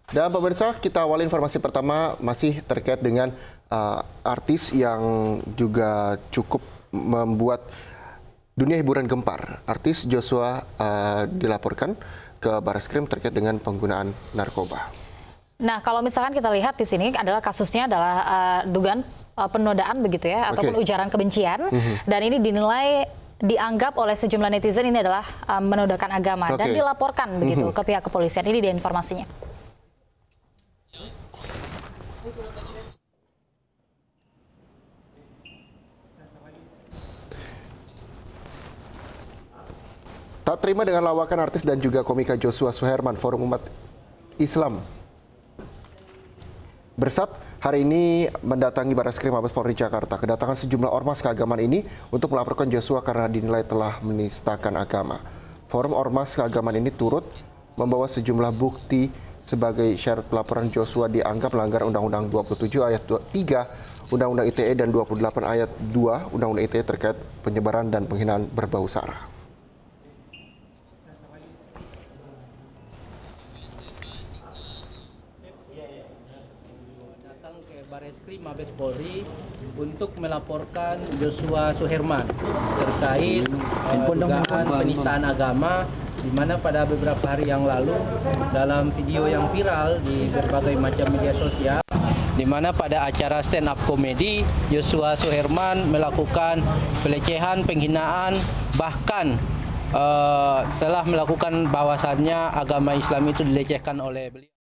Dan pemirsa, kita awali informasi pertama masih terkait dengan artis yang juga cukup membuat dunia hiburan gempar. Artis Joshua dilaporkan ke Barreskrim terkait dengan penggunaan narkoba. Nah, kalau misalkan kita lihat di sini adalah kasusnya adalah dugaan penodaan begitu ya, ataupun ujaran kebencian, dan ini dianggap oleh sejumlah netizen ini adalah menodaikan agama dan dilaporkan begitu ke pihak kepolisian. Ini dia informasinya. Tak terima dengan lawakan artis dan juga komika Joshua Suherman, Forum Umat Islam Bersat hari ini mendatangi Barreskrim Mabes Polri Jakarta. Kedatangan sejumlah ormas keagamaan ini untuk melaporkan Joshua karena dinilai telah menistakan agama. Forum ormas keagamaan ini turut membawa sejumlah bukti sebagai syarat pelaporan Joshua dianggap melanggar Undang-Undang 27 ayat 3 Undang-Undang ITE dan 28 ayat 2 Undang-Undang ITE terkait penyebaran dan penghinaan berbau sara. Datang ke Barreskrim Mabes Polri untuk melaporkan Joshua Suherman terkait dugaan penistaan agama, di mana pada beberapa hari yang lalu dalam video yang viral di berbagai macam media sosial, di mana pada acara stand up komedi Joshua Suherman melakukan pelecehan, penghinaan, bahkan setelah melakukan bahwasannya agama Islam itu dilecehkan oleh beliau.